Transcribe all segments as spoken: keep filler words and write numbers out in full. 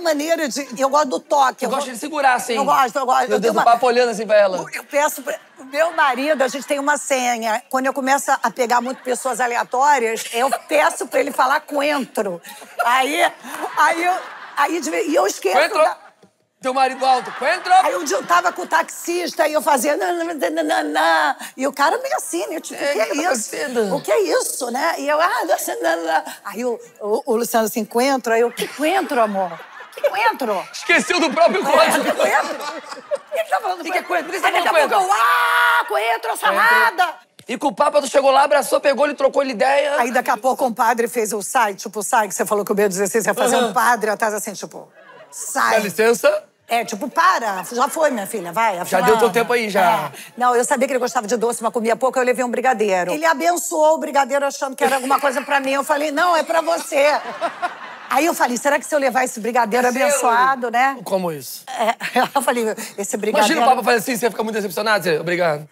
maneira de... Eu gosto do toque. Eu gosto de segurar, assim. Eu gosto, eu gosto. Meu eu Deus, uma... o papo olhando assim pra ela. Eu peço pra... O meu marido, a gente tem uma senha. Quando eu começo a pegar muito pessoas aleatórias, eu peço pra ele falar coentro. Aí... Aí eu... Aí, e eu esqueço... Coentro! Da... Teu marido alto, coentro! Aí um dia eu tava com o taxista e eu fazia... Nananana, e o cara meio assim, né? Tipo, É, o que é que isso? tá O que é isso, né? E eu... Ah, nananana. Aí o, o, o Luciano assim, coentro. Aí eu, que coentro, amor? Que coentro? Esqueceu do próprio É, código. que coentro? O que ele tá falando? O que é coentro? Por que você Aí tá daqui a falando pouco eu... Ah, coentro, salada! E com o Papa, tu chegou lá, abraçou, pegou, ele trocou ele ideia. Aí daqui a pouco um padre fez o sai, tipo, sai, que você falou que o B dezesseis ia fazer Uhum. um padre atrás assim, tipo, sai. Dá licença? É, tipo, para. Já foi, minha filha, vai. Já afirma. deu teu tempo aí, já. É. Não, eu sabia que ele gostava de doce, mas comia pouco, eu levei um brigadeiro. Ele abençoou o brigadeiro achando que era alguma coisa pra mim. Eu falei, não, é pra você. Aí eu falei, será que se eu levar esse brigadeiro Mas abençoado, eu... né? Como isso? É, eu falei, esse brigadeiro... Imagina o Papa fazer assim, você fica muito decepcionado. Você... Obrigado.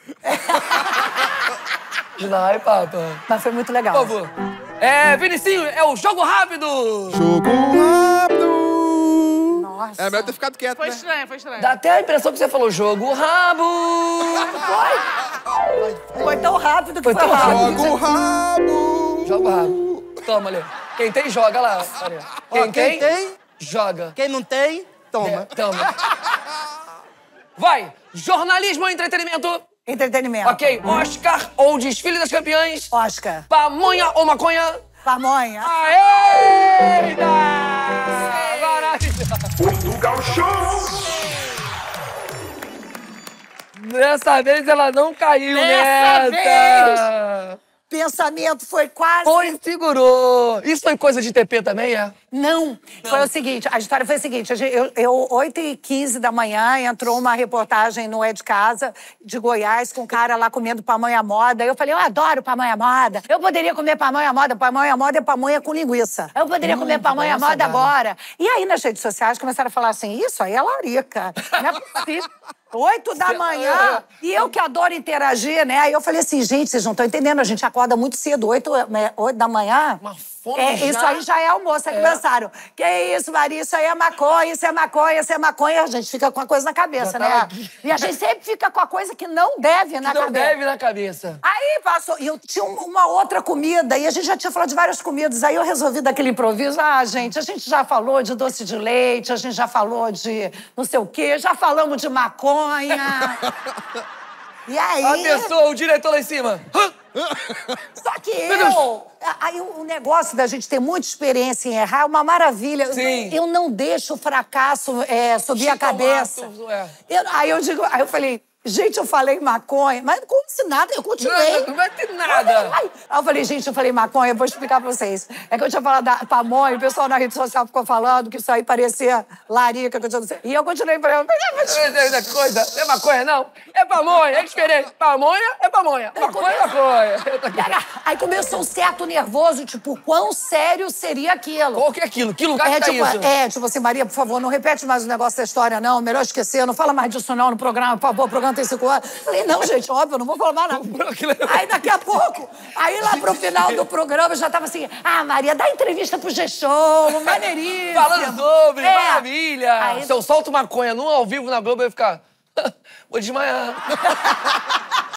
Ai, Papa. Mas foi muito legal. Por favor. É, Vinicinho, é o Jogo Rápido! Jogo rápido! Nossa. É melhor ter ficado quieto, Foi né? estranho, foi estranho. Dá até a impressão que você falou Jogo Rabo! Foi? Foi tão rápido que Foi foi, tão rápido. rápido. Joga o rabo! Joga o rabo. Toma, ali. Quem tem, joga lá. Ali. Quem, Ó, quem tem, joga. quem não tem, toma. É, toma. Vai! Jornalismo ou entretenimento? Entretenimento. Ok. Oscar ou desfile das campeãs? Oscar. Pamonha ou maconha? Pamonha. Aê! Maravilha! Portugal Show! Dessa vez ela não caiu Dessa nessa! Pensamento foi quase... Foi, segurou. Isso foi coisa de T P também, é? Não. Foi o seguinte, a história foi a seguinte, a gente- eu, eu, oito e quinze da manhã, entrou uma reportagem no É de Casa, de Goiás, com um cara lá comendo pamonha moda. Eu falei, eu adoro pamonha moda. Eu poderia comer pamonha moda. Pamonha moda é pamonha com linguiça. Eu poderia Hum, comer pamonha nossa, moda cara. agora. E aí, nas redes sociais, começaram a falar assim, isso aí é larica. Não é possível. Oito da manhã, e eu que adoro interagir, né? Aí eu falei assim, gente, vocês não estão entendendo, a gente acorda muito cedo, oito, né, oito da manhã. Uma fome É, já. isso aí já é almoço. Aí começaram, que isso, Maria, isso aí é maconha, isso é maconha, isso é maconha. A gente fica com a coisa na cabeça, Já né? tava aqui. E a gente sempre fica com a coisa que não deve na Não cabeça. deve na cabeça. Aí passou, e eu tinha um- uma outra comida, e a gente já tinha falado de várias comidas. Aí eu resolvi daquele improviso, ah, gente, a gente já falou de doce de leite, a gente já falou de não sei o quê, já falamos de maconha. E aí... A pessoa, o diretor lá em cima. Hã? Só que Meu Deus. eu... Aí o negócio da gente ter muita experiência em errar é uma maravilha. Sim. Eu não deixo o fracasso é, subir a Chica cabeça. Matos, é. Eu- aí eu digo, aí eu falei, gente, eu falei maconha, mas como se nada, eu continuei. Não, não vai ter nada. Aí eu falei, gente, eu falei maconha, eu vou explicar pra vocês. É que eu tinha falado da pamonha, o pessoal na rede social ficou falando que isso aí parecia larica, que eu tinha... E eu continuei falando, mas... É coisa, não é maconha, não. É pamonha, é diferente. Pamonha é pamonha. Maconha é maconha. Aí começou um certo nervoso, tipo, quão sério seria aquilo? Qual que é aquilo? Que lugar É que tá tipo, isso? é, tipo assim, Maria, por favor, não repete mais o negócio da história, não. Melhor esquecer, não fala mais disso, não, no programa, por favor, o programa tem cinco anos. Falei, não, gente, óbvio, eu não vou falar mais nada. Aí daqui a pouco, aí lá pro final do programa, já tava assim, ah, Maria, dá entrevista pro G-Show, maneiríssimo. Falando sobre, É. maravilha. Aí- Se eu solto maconha no ao vivo na Globo, eu ia ficar... Vou desmaiar.